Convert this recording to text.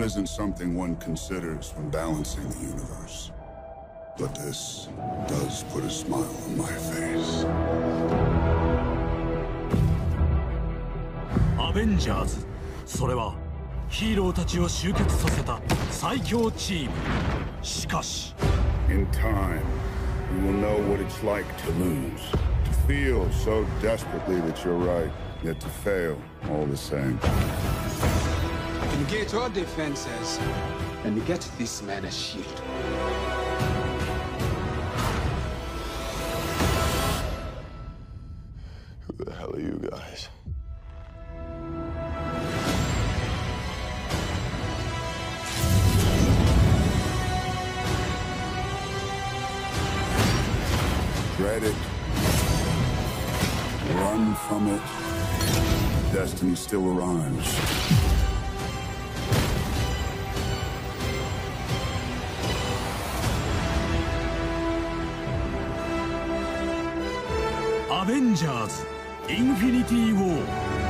isn't something one considers when balancing the universe. But this does put a smile on my face. Avengers それはヒーローたちを集結させた最強チーム。しかし In time, you will know what it's like to lose. To feel so desperately that you're right, yet to fail all the same. Negate our defenses and get this man a shield. Who the hell are you guys? Dread it. Run from it. Destiny still arrives. Avengers Infinity War